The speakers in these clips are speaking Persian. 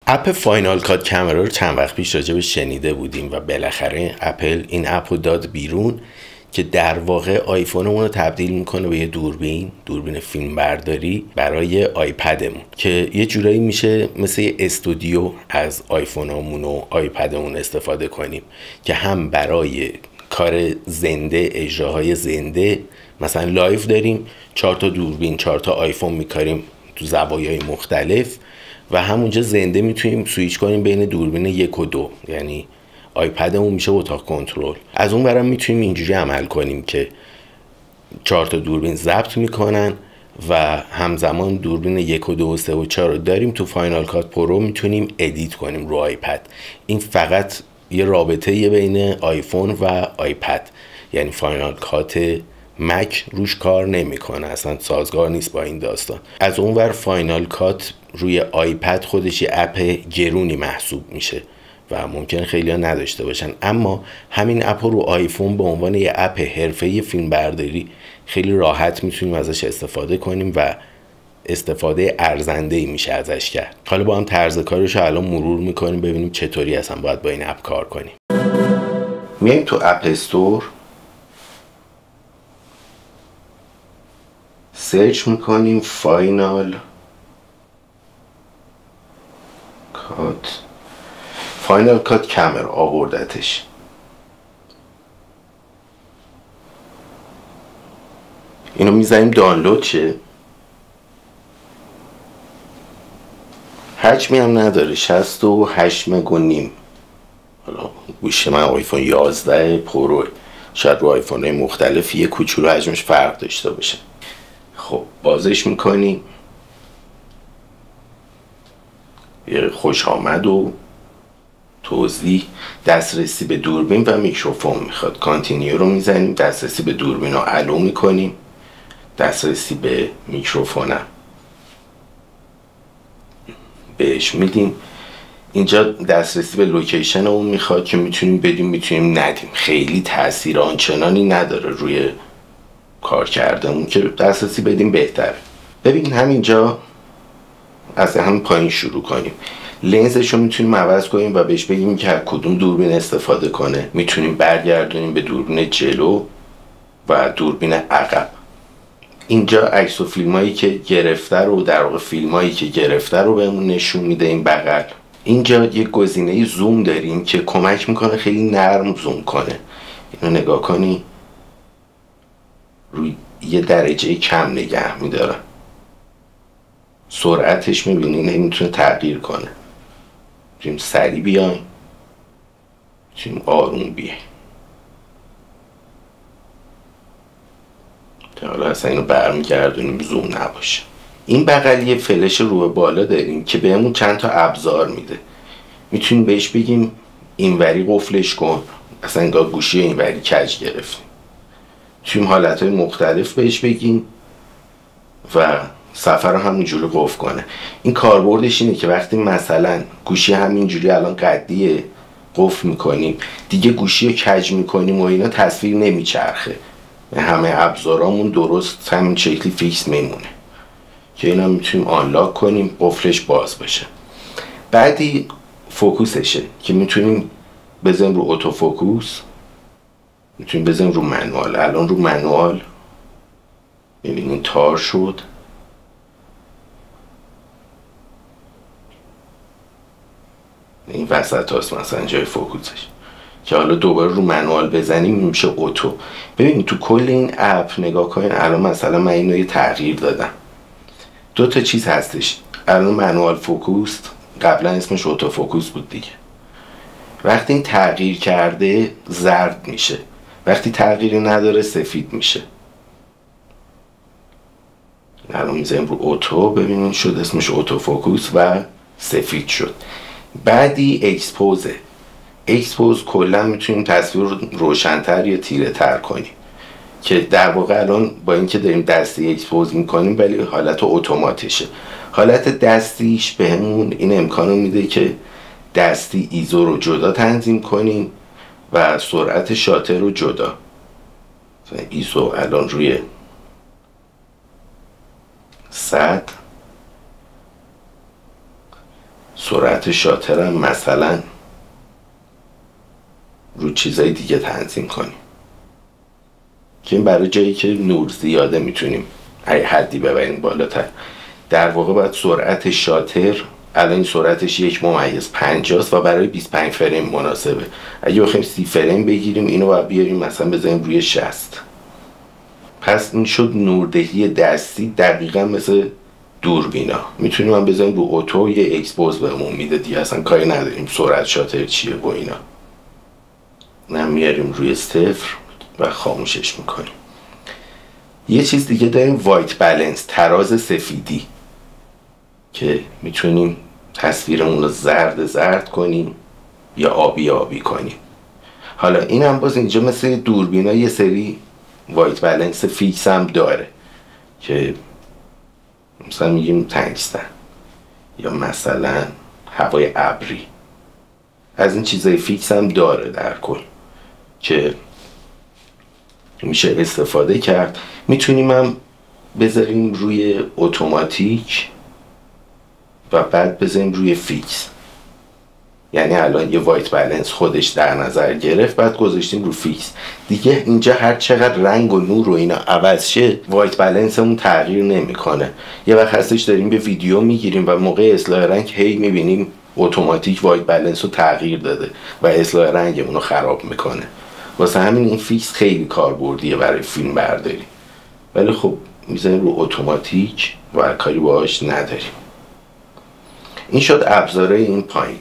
اپ فاینال کات کامرا رو چند وقت پیش راجبش شنیده بودیم و بالاخره اپل این اپ رو داد بیرون که در واقع آیفونمون رو تبدیل میکنه به یه دوربین فیلم برداری برای آیپدمون که یه جورایی میشه مثل یه استودیو از آیفونمون و آیپدمون استفاده کنیم که هم برای کار زنده، اجراهای زنده، مثلا لایو داریم 4 تا دوربین 4 تا آیفون میکاریم تو زوایای مختلف و همونجا زنده میتونیم سویچ کنیم بین دوربین 1 و 2، یعنی آیپدمون میشه اتاق کنترل. از اون برم میتونیم اینجوری عمل کنیم که 4 تا دوربین ضبط میکنن و همزمان دوربین 1 و 2 و 3 و 4 رو داریم تو فاینال کات پرو میتونیم ادیت کنیم رو آیپد. این فقط یه رابطه بین آیفون و آیپد، یعنی فاینال کات مک روش کار نمیکنه، اصلا سازگار نیست با این داستان. از اون ور فاینال کات روی آیپد خودش یه اپ گرونی محسوب میشه و ممکن خیلی ها نداشته باشن، اما همین اپ رو آیفون به عنوان یه اپ حرفه‌ای فیلم برداری خیلی راحت میتونیم ازش استفاده کنیم و استفاده ارزنده‌ای میشه ازش کرد. حالا با هم طرز کارش رو الان مرور میکنیم ببینیم چطوری اصلا باید با این اپ کار کنیم. میایم تو اپ استور، سرچ میکنیم فاینال کات کامرا، آوردتش. اینو میزنیم دانلود شه. حجمی هم نداره، 68 مگ و نیم. حالا گوشی من آیفون 11 پرو، شاید رو آیفون های مختلف یه کوچولو حجمش فرق داشته باشه. خب بازش میکنیم، یه خوش آمد و توضیح، دسترسی به دوربین و میکروفون میخواد. کانتینیو رو میزنیم، دسترسی به دوربین رو الو میکنیم، دسترسی به میکروفونم بهش میدیم. اینجا دسترسی به لوکیشن اون میخواد که میتونیم بدیم میتونیم ندیم، خیلی تاثیر آنچنانی نداره روی کار کردمون که دسترسی بدیم بهتره. ببین همینجا از همین پایین شروع کنیم. لنزش رو میتونیم عوض کنیم و بهش بگیم که از کدوم دوربین استفاده کنه. میتونیم برگردونیم به دوربین جلو و دوربین عقب. اینجا عکس و فیلمایی که گرفته رو، در واقع فیلمایی که گرفته رو بهمون نشون میده. این بغل اینجا یه گزینه زوم داریم که کمک میکنه خیلی نرم زوم کنه. اینو نگاه کنی روی یه درجه کم نگه میداره. سرعتش میبینین نمیتونه تغییر کنه. میتونیم سریع بیایم، میتونیم آروم بیایم. حالا اصلا اینو برمیگردونیم زوم نباشه. این بغل یه فلش رو به بالا داریم که بهمون چند تا ابزار میده. میتونیم بهش بگیم اینوری قفلش کن، اصلا انگار گوشی اینوری کج گرفتیم. میتونیم حالتهای مختلف بهش بگیم و صفحه رو همینجوری قفل کنه. این کاربردش اینه که وقتی مثلا گوشی همینجوری الان قدیه قفل میکنیم، دیگه گوشی رو کج میکنیم و اینا تصویر نمیچرخه، همه ابزارامون درست همین شکلی فیکس میمونه که اینا میتونیم آنلاک کنیم قفلش باز بشه. بعدی فوکوسشه که میتونیم بزنیم رو اتو فوکوس، میتونیم بزنیم رو منوال. الان رو منوال ببینیم تار شد. این وسط هست مثلا جای فوکوسش که حالا دوباره رو منوال بزنیم میشه اتو. ببینید تو کل این اپ نگاه کنین، الان مثلا من اینو یه تغییر دادم. 2 تا چیز هستش. الان منوال فوکوس، قبلا اسمش اتو فوکوس بود دیگه. وقتی این تغییر کرده زرد میشه، وقتی تغییری نداره سفید میشه. الان میذاریم رو اتو، ببینید شد اسمش اتو فوکوس و سفید شد. بعدی اکسپوزه. اکسپوز کلا میتونیم تصویر رو روشن‌تر یا تیره تر کنیم که در واقع الان با اینکه داریم دستی اکسپوز میکنیم ولی حالت اتوماتیشه. حالت دستیش بهمون این امکانو میده که دستی ایزو رو جدا تنظیم کنیم و سرعت شاتر رو جدا. ایزو الان روی 100، سرعت شاترم مثلا رو چیزای دیگه تنظیم کنیم که این برای جایی که نور زیاده میتونیم حدی ببریم بالاتر. در واقع باید سرعت شاتر، الان این سرعتش 1.50 است و برای 25 فریم مناسبه. اگه بخوایم 30 فریم بگیریم اینو باید بیاریم مثلا بذاریم روی 60. پس این شد نوردهی دستی دقیقا مثل دوربینا. میتونیم هم بذاریم رو اتو، یه اکسپوز بهمون میده دیگه، اصلا کاری نداریم سرعت شاتر چیه و اینا. میاریم روی 0 و خاموشش میکنیم. یه چیز دیگه داریم، وایت بالانس، تراز سفیدی، که میتونیم تصویرمون رو زرد کنیم یا آبی کنیم. حالا این هم باز اینجا مثل دوربینا یه سری وایت بالانس فیکس هم داره که مثلا میگیم تنگستن یا مثلا هوای ابری، از این چیزای فیکس هم داره در کل که میشه استفاده کرد. میتونیم هم بذاریم روی اتوماتیک و بعد بذاریم روی فیکس. یعنی الان یه وایت بالانس خودش در نظر گرفت، بعد گذاشتیم رو فیکس. دیگه اینجا هر چقدر رنگ و نور و اینا عوض شه وایت بالانسمون تغییر نمیکنه. یه وقت هستش داریم به ویدیو میگیریم و موقع اصلاح رنگ هی میبینیم اتوماتیک وایت بالانس رو تغییر داده و اصلاح رنگمون رو خراب میکنه. واسه همین این فیکس خیلی کاربردیه برای فیلم برداری، ولی خب میذاریم رو اتوماتیک و کاری باهاش نداریم. این شد ابزارهای این پایین.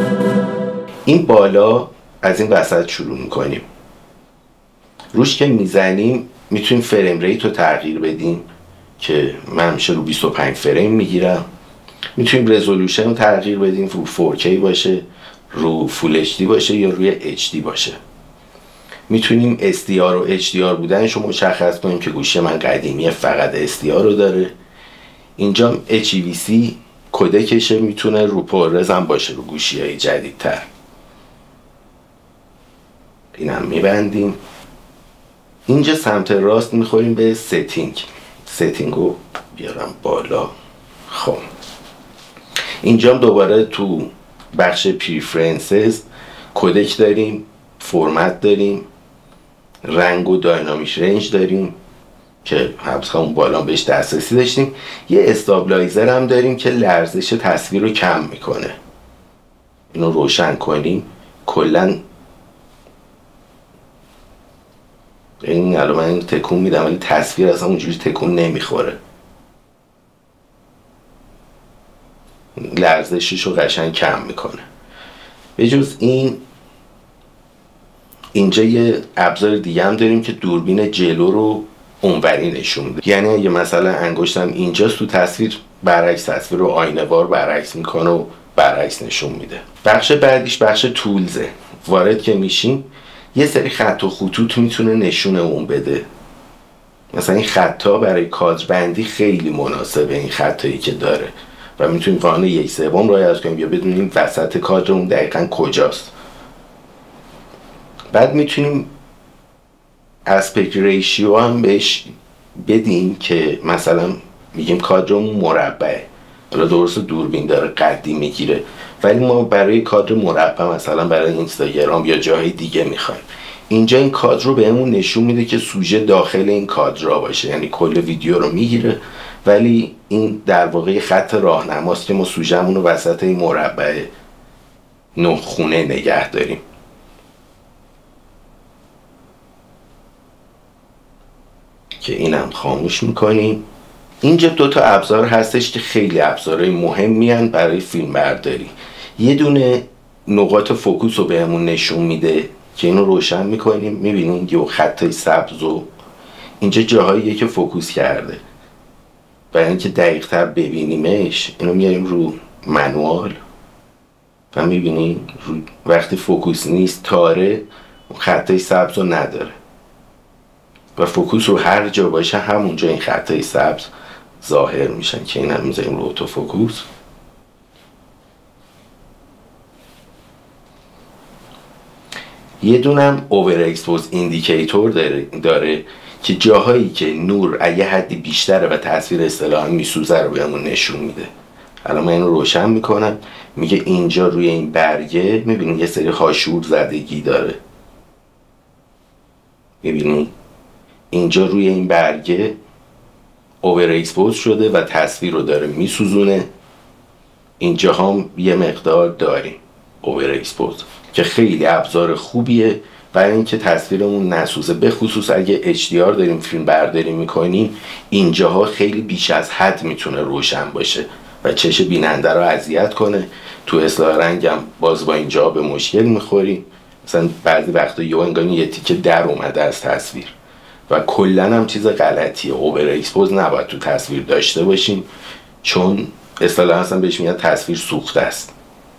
این بالا از این وسط شروع میکنیم. روش که میزنیم میتونیم فریم ریت رو تغییر بدیم که من همیشه رو 25 فریم میگیرم. میتونیم رزولوشن رو تغییر بدیم، رو 4K باشه، رو فول HD باشه یا روی HD باشه. میتونیم SDR و HDR بودنش رو مشخص کنیم که گوشی من قدیمیه فقط SDR رو داره. اینجا HEVC کدکشه، میتونه رو پررز هم باشه رو گوشی های جدیدتر. این هم میبندیم. اینجا سمت راست میخوریم به ستینگ رو بیارم بالا. خب اینجا دوباره تو بخش پریفرنسز کدک داریم، فرمت داریم، رنگ و داینامیک رنج داریم که همون بالا بهش دسترسی داشتیم. یه استابلایزر هم داریم که لرزش تصویر رو کم میکنه. اینو روشن کنیم کلا این الان من تکون میدم ولی تصویر اصلا اونجوری تکون نمیخوره، لرزشش رو قشنگ کم میکنه. به جز این اینجا یه ابزار دیگه هم داریم که دوربین جلو رو اونوری نشون میده. یعنی اگه مثلا انگشتم اینجاست تو تصویر، برعکس تصویر رو آینه وار برعکس میکنه و برعکس نشون میده. بخش بعدیش بخش تولزه. وارد که میشیم یه سری خط و خطوط میتونه نشون اون بده. مثلا این خطا برای کادربندی خیلی مناسبه، این خطایی که داره و میتونیم قانون 1/3 رعایت کنیم یا بدونیم وسط کادر اون دقیقا کجاست. بعد میتونیم اسپکت ریشیو هم بهش بدیم که مثلا میگیم کادرمون مربعه، حالا درست دوربین داره قدی میگیره ولی ما برای کادر مربع مثلا برای اینستاگرام یا جای دیگه میخوایم. اینجا این کادر رو بهمون نشون میده که سوژه داخل این کادر باشه، یعنی کل ویدیو رو میگیره ولی این در واقع خط راهنماست که ما سوژه‌مون رو وسط این مربع 9 خونه نگه داریم. که اینم خاموش میکنیم. اینجا 2 تا ابزار هستش که خیلی ابزارهای مهمی هستند برای فیلم برداری. یه دونه نقاط فوکوس رو بهمون نشون میده که اینو روشن میکنیم، میبینیم یه خطای سبز و اینجا جاهاییه که فوکوس کرده. برای اینکه دقیق تر ببینیمش اینو میاریم رو منوال و میبینیم وقتی فوکوس نیست تاره خطای سبز رو نداره و فوکوس رو هر جا باشه همونجا این خطای سبز ظاهر میشن که این هم میذاریم رو اتو فوکوس. یه دونم اوور اکسپوز ایندیکیتور داره که جاهایی که نور اگه حدی بیشتره و تصویر اصطلاحاً میسوزه رو بهمون نشون میده. الان من اینو روشن میکنم، میگه اینجا روی این برگه میبینی یه سری هاشور زدگی داره، میبینی اینجا روی این برگه اوور اکسپوز شده و تصویر رو داره میسوزونه. اینجا هم یه مقدار داریم اوور اکسپوز که خیلی ابزار خوبیه برای اینکه تصویرمون نسوزه، به خصوص اگه HDR داریم فیلم برداری میکنیم اینجاها خیلی بیش از حد میتونه روشن باشه و چش بیننده رو اذیت کنه. تو اصلاح رنگم باز با اینجا به مشکل میخوریم، مثلا بعضی وقتا یه تیکه در اومده از تصویر و کلا هم چیز غلطیه. اوور اکسپوز نباید تو تصویر داشته باشیم چون اصطلاحاً اصلا بهش میگن تصویر سوخته است.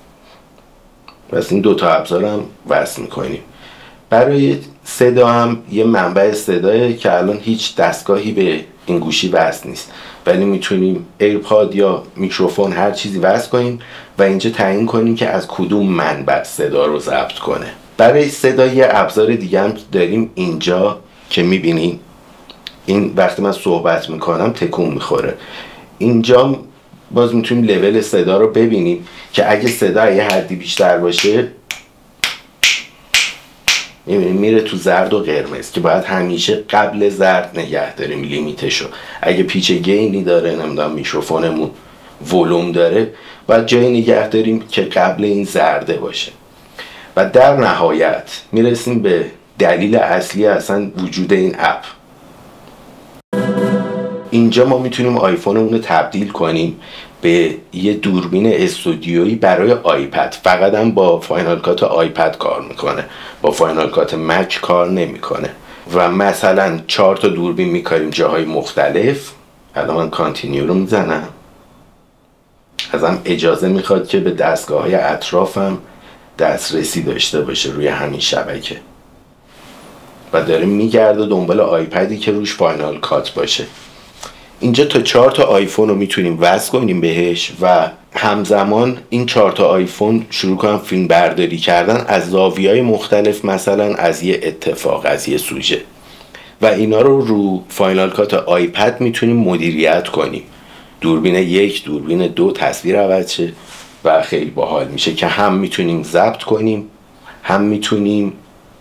پس این دوتا ابزار هم وصل میکنیم. برای صدا هم یه منبع صدایه که الان هیچ دستگاهی به این گوشی وصل نیست، ولی میتونیم ایرپاد یا میکروفون هر چیزی وصل کنیم و اینجا تعیین کنیم که از کدوم منبع صدا رو ضبط کنه. برای صدا یه ابزار دیگه هم داریم اینجا که میبینیم این وقتی من صحبت میکنم تکون میخوره. اینجا باز میتونیم لول صدا رو ببینیم که اگه صدا یه حدی بیشتر باشه میره تو زرد و قرمز که باید همیشه قبل زرد نگه داریم لیمیتشو. اگه پیچ گینی داره، نمیدونم میکروفونمون ولوم داره، باید جایی نگه داریم که قبل این زرده باشه. و در نهایت میرسیم به دلیل اصلی اصلا وجود این اپ. اینجا ما میتونیم آیفونمون رو تبدیل کنیم به یه دوربین استودیویی برای آیپد. فقط هم با فاینال کات آیپد کار میکنه، با فاینال کات مک کار نمیکنه. و مثلا 4 تا دوربین میکاریم جاهای مختلف. الان من کانتینیو رو میزنم، ازم اجازه میخواد که به دستگاه های اطرافم دسترسی داشته باشه روی همین شبکه و داره میگرده دنبال آیپدی که روش فاینال کات باشه. اینجا تا 4 تا آیفون رو میتونیم وصل کنیم بهش و همزمان این 4 تا آیفون شروع کنن فیلم برداری کردن از زاویه‌های مختلف، مثلا از یه اتفاق، از یه سوژه، و اینا رو فاینال کات آیپد میتونیم مدیریت کنیم. دوربین 1، دوربین 2 تصویر عوض شه و خیلی باحال میشه که هم میتونیم ضبط کنیم، هم میتونیم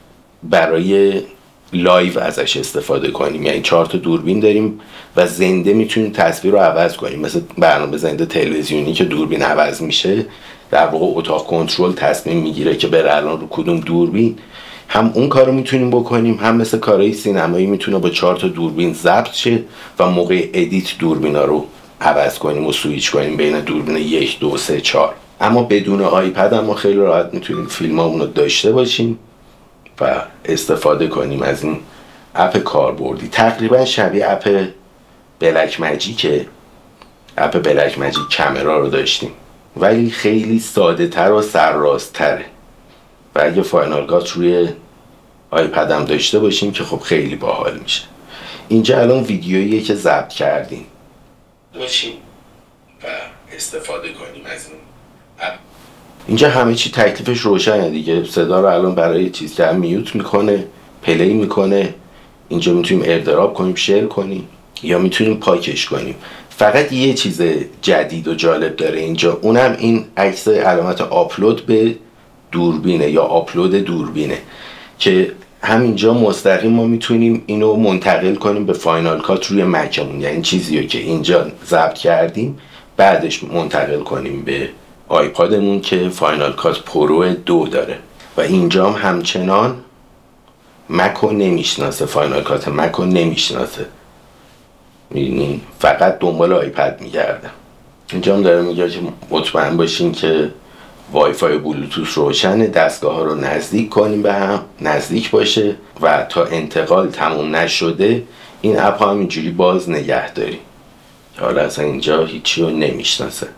برای لایو ازش استفاده کنیم. یعنی 4 تا دوربین داریم و زنده میتونیم تصویر رو عوض کنیم، مثل برنامه زنده تلویزیونی که دوربین عوض میشه، در واقع اتاق کنترل تصمیم میگیره که بره الان رو کدوم دوربین. هم اون کارو میتونیم بکنیم، هم مثل کارهای سینمایی میتونه با 4 تا دوربین ضبط شه و موقع ادیت دوربینا رو عوض کنیم و سویچ کنیم بین دوربین 1، 2، 3، 4. اما بدون آیپد هم ما خیلی راحت میتونیم فیلمامون رو داشته باشیم و استفاده کنیم از این اپ کاربردی. تقریبا شبیه اپ بلک ماجیکه. اپ بلک ماجیک کامرا رو داشتیم ولی خیلی ساده تر و سرراست تره و اگه فاینال کات روی آیپد هم داشته باشیم که خب خیلی باحال میشه. اینجا الان ویدیوییه که ضبط کردیم باشیم و استفاده کنیم از این اپ. اینجا همه چی تکلیفش روشنه دیگه. صدا رو الان برای چیز که میوت میکنه، پلی میکنه. اینجا میتونیم ایردراپ کنیم، شیر کنیم یا میتونیم پاکش کنیم. فقط یه چیز جدید و جالب داره اینجا، اونم این عکس علامت آپلود به دوربینه یا آپلود دوربینه که همینجا مستقیم ما میتونیم اینو منتقل کنیم به فاینال کات روی مکمون. یعنی چیزی رو که اینجا ضبط کردیم بعدش منتقل کنیم به آیپادمون که فاینال کات پرو 2 داره. و اینجا هم همچنان مکو نمیشناسه، فاینال کات مکو نمیشناسه، میدونین فقط دنبال آیپد میگرده. اینجا هم داره میگه که مطمئن باشین که وای فای بلوتوث روشنه، دستگاه ها رو نزدیک کنیم به هم، نزدیک باشه و تا انتقال تموم نشده این اپ هم اینجوری باز نگه داریم که حالا اصلا اینجا هیچی رو نمیشناسه.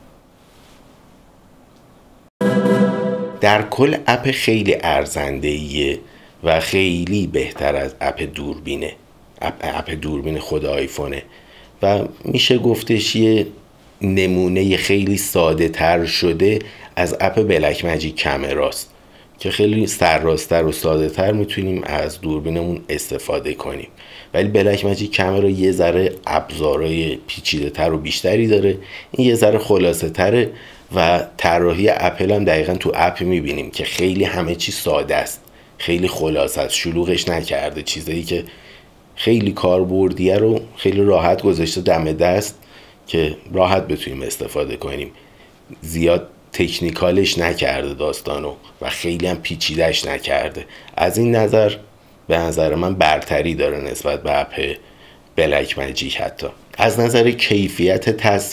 در کل اپ خیلی ارزنده‌ایه و خیلی بهتر از اپ دوربینه. اپ دوربین خود آیفونه و میشه گفتش یه نمونه خیلی ساده تر شده از اپ بلک ماجیک کامراست که خیلی سرراست‌تر و ساده‌تر میتونیم از دوربینمون استفاده کنیم. ولی بلک ماجیک کامرا یه ذره ابزارهای پیچیده‌تر و بیشتری داره، این یه ذره خلاصه‌تره و طراحی اپل هم دقیقاً تو اپ میبینیم که خیلی همه چی ساده است، خیلی خلاصه است، شلوغش نکرده، چیزایی که خیلی کاربردیه رو خیلی راحت گذاشته دم دست که راحت بتونیم استفاده کنیم. زیاد تکنیکالش نکرده داستانو و خیلی هم پیچیدهش نکرده. از این نظر به نظر من برتری داره نسبت به اپ بلک ماجیک. حتی از نظر کیفیت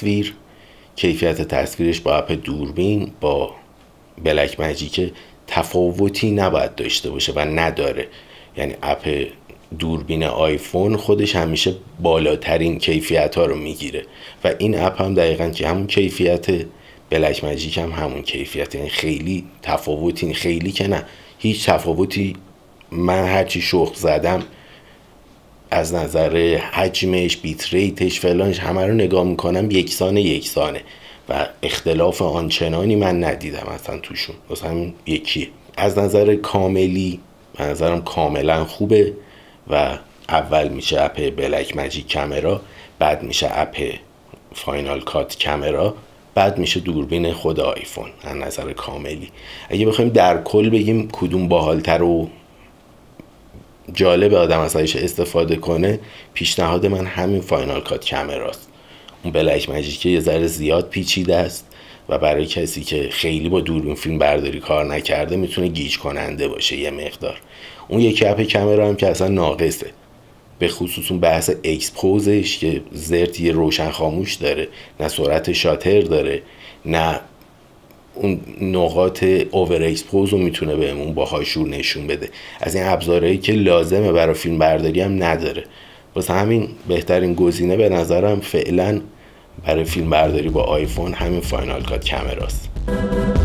تصویرش با اپ دوربین با بلک ماجیک تفاوتی نباید داشته باشه و نداره. یعنی اپ دوربین آیفون خودش همیشه بالاترین کیفیت ها رو میگیره و این اپ هم دقیقاً که همون کیفیت، بلک ماجیک هم همون کیفیت. یعنی خیلی تفاوتی، خیلی که نه، هیچ تفاوتی. من هرچی شخم زدم از نظر حجمش، بیت ریتش، فلانش، همه رو نگاه میکنم یکسانه و اختلاف آنچنانی من ندیدم اصلا توشون، واسه همین یکیه. از نظر کاملی به نظرم کاملا خوبه و اول میشه اپ بلک ماجیک کامرا، بعد میشه اپ فاینال کات کامرا، بعد میشه دوربین خود آیفون. از نظر کاملی اگه بخوایم در کل بگیم کدوم باحالتر و جالب آدم ازش استفاده کنه، پیشنهاد من همین فاینال کات کامراست. اون بلک ماجیک یه ذره زیاد پیچیده است و برای کسی که خیلی با دوربین فیلم برداری کار نکرده میتونه گیج کننده باشه یه مقدار. اون یکی اپ کامرا هم که اصلا ناقصه، به خصوص اون بحث اکسپوزش که زرت یه روشن خاموش داره، نه سرعت شاتر داره، نه اون نقاط اوور اکسپوز رو میتونه بهمون با هاشور نشون بده. از این ابزارهایی که لازمه برای فیلم برداری هم نداره. واسه همین بهترین گزینه به نظرم فعلا برای فیلم برداری با آیفون همین فاینال کات کامراست.